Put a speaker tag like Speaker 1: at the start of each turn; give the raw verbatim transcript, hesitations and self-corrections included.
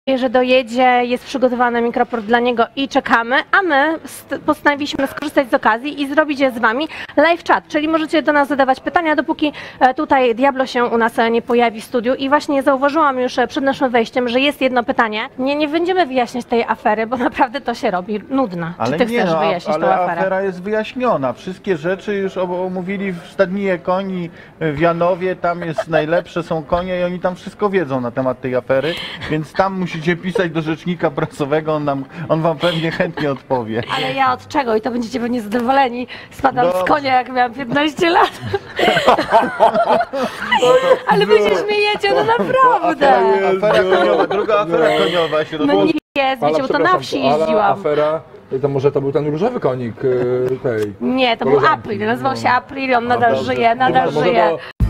Speaker 1: że dojedzie, jest przygotowany mikroport dla niego i czekamy, a my postanowiliśmy skorzystać z okazji i zrobić z wami live chat, czyli możecie do nas zadawać pytania, dopóki tutaj Diablo się u nas nie pojawi w studiu. I właśnie zauważyłam już przed naszym wejściem, że jest jedno pytanie. Nie, nie będziemy wyjaśniać tej afery, bo naprawdę to się robi nudna.
Speaker 2: Ale
Speaker 1: Czy ty
Speaker 2: nie,
Speaker 1: chcesz
Speaker 2: no,
Speaker 1: wyjaśnić
Speaker 2: ale
Speaker 1: tą aferę?
Speaker 2: afera jest wyjaśniona. Wszystkie rzeczy już omówili w Stadninie Koni w Janowie, tam jest najlepsze, są konie i oni tam wszystko wiedzą na temat tej afery, więc tam musicie pisać do rzecznika prasowego, on, nam, on wam pewnie chętnie odpowie.
Speaker 1: Ale ja od czego? I to będziecie pewnie zadowoleni. Spadam
Speaker 2: Dobrze.
Speaker 1: z konia, jak miałam piętnaście lat. Ale wy się śmiejecie, no naprawdę.
Speaker 2: Afera koniowa, druga afera koniowa się
Speaker 1: No
Speaker 2: rozpoczęła.
Speaker 1: nie jest, wiecie, bo to na
Speaker 3: przepraszam,
Speaker 1: wsi
Speaker 3: Ala,
Speaker 1: jeździłam.
Speaker 3: afera, to może to był ten różowy konik y, tej.
Speaker 1: Nie, to był
Speaker 3: koleżanki.
Speaker 1: April, nazywał się April, on
Speaker 2: A,
Speaker 1: nadal
Speaker 2: dobrze.
Speaker 1: żyje, nadal
Speaker 3: Może
Speaker 1: żyje.
Speaker 3: to